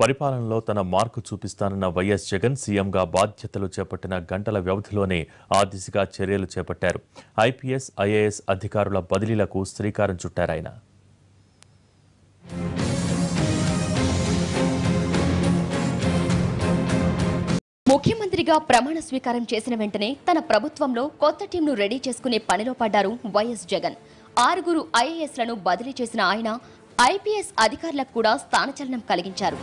పరిపాలనలో తన mark చూపిస్తానన్న YS Jagan సీఎంగా బాధ్యతలు చేపట్టిన గంటల వ్యవధిలోనే ఆ దిశగా చర్యలు చేపట్టారు. IPS, IAS అధికారుల బదిలీలకు శ్రీకారం చుట్టారాయన. ముఖ్యమంత్రిగా ప్రమాణ స్వీకారం చేసిన వెంటనే తన ప్రభుత్వంలో కొత్త టీంను రెడీ చేసుకునే పనిలో పడ్డారు వైఎస్ జగన్. 6 IASలను బదిలీ చేసిన ఆయన IPS అధికారులకు కూడా స్థానచలనం కలిగించారు.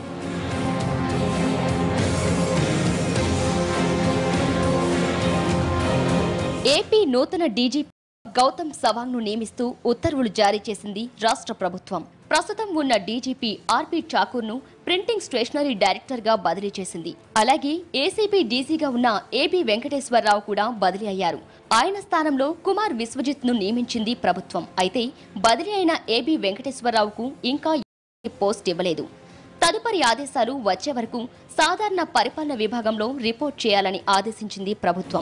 ఏపీ నూతన డీజీపీ గౌతమ్ సవాంగ్ను నియమిస్తూ ఉత్తర్వులు జారీ చేసింది రాష్ట్ర ప్రభుత్వం. ప్రస్తుతం ఉన్న డీజీపీ RP ఠాకూర్ను ప్రింటింగ్ స్టేషనరీ డైరెక్టర్గా బదిలీ చేసింది. అలాగే ఏసీబీ డీసీగా ఉన్న AB వెంకటేశ్వరరావు కూడా బదిలీ అయ్యారు. ఆయన స్థానంలో కుమార్ విశ్వజిత్ను నియమించింది ప్రభుత్వం. అయితే బదిలీ అయిన AB వెంకటేశ్వరరావుకు ఇంకా పోస్ట్ ఇవ్వలేదు. తదుపరి ఆదేశాలు వచ్చే వరకు సాధారణ పరిపాలన విభాగంలో రిపోర్ట్ చేయాలని ఆదేశించింది ప్రభుత్వం.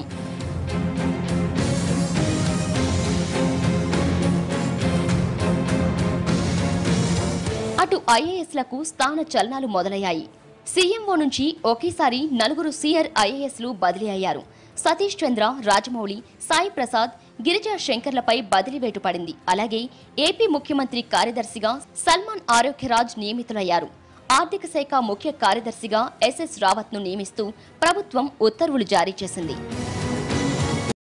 అటు IASలకు స్థాన చలనాలు మొదలయ్యాయి. CMO నుంచి ఒకేసారి 4 సీనియర్ IASలు బదిలీ అయ్యారు. సతీష్ చంద్ర, రాజమౌళి, సాయి ప్రసాద్, గిరిజా శంకర్లపై బదిలీ వేటు పడింది. అలాగే ఏపీ ముఖ్యమంత్రి కార్యదర్శిగా సల్మాన్ ఆరోగ్యరాజ్ నియమితులయ్యారు. ఆర్థిక శాఖ ముఖ్య కార్యదర్శిగా SS రావత్ను నియమిస్తూ ప్రభుత్వం ఉత్తర్వులు జారీ చేసింది.